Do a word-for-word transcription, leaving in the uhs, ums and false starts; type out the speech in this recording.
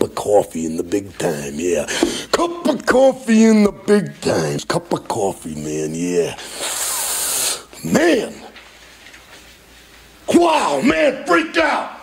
of coffee in the big time, yeah. Cup of coffee in the big times. Cup of coffee, man, yeah. Man. Wow, man, freaked out.